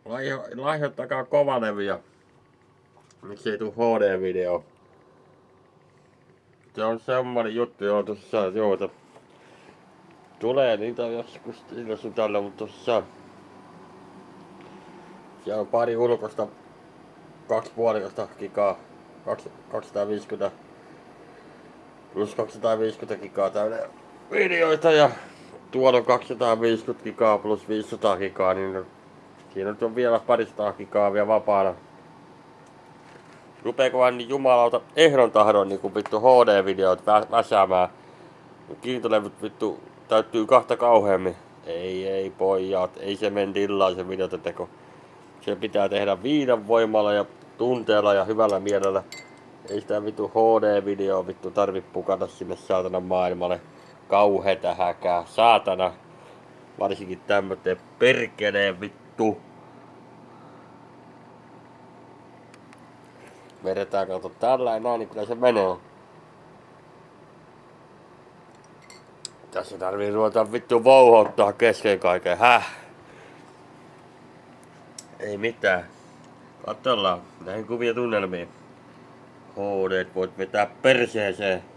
Lahjoittakaa Kovanevia. Miksi ei tuu HD-video? Se on semmonen juttu, joo tossa, joo, tulee niitä joskus sillä sun tällä, mutta tossa siellä on pari ulkosta 2,5 gigaa, 250 plus 250 gigaa täynnä videoita ja tuolla on 250 gigaa plus 500 gigaa, niin siinä on vielä parisataa gigaa vielä vapaana. Rupeekohan niin jumalauta ehdon tahdon niinku vittu HD-videot väsäämään. Kiintolevyt vittu täyttyy kahta kauheammin. Ei pojat, ei se mene dillaan se videoteko. Se pitää tehdä 5 voimalla ja tunteella ja hyvällä mielellä. Ei sitä vittu HD-video vittu tarvi pukata sinne saatana maailmalle. Kauheeta häkää, saatana. Varsinkin tämmöten perkeleen vittu. Vedetään kato tällä näin, niin kyllä se menee. Tässä tarvii ruveta vittu vouhottaa kesken kaiken, Ei mitään. Katsellaan näihin kuvia tunnelmiin. HD voit vetää perseeseen.